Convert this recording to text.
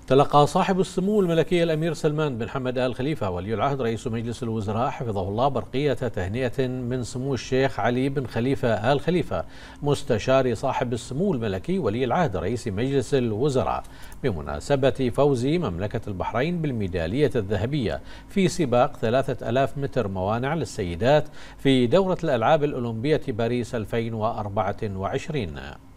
تلقى صاحب السمو الملكي الأمير سلمان بن حمد آل خليفة ولي العهد رئيس مجلس الوزراء حفظه الله برقية تهنئة من سمو الشيخ علي بن خليفة آل خليفة مستشار صاحب السمو الملكي ولي العهد رئيس مجلس الوزراء بمناسبة فوز مملكة البحرين بالميدالية الذهبية في سباق 3000 متر موانع للسيدات في دورة الألعاب الأولمبية باريس 2024.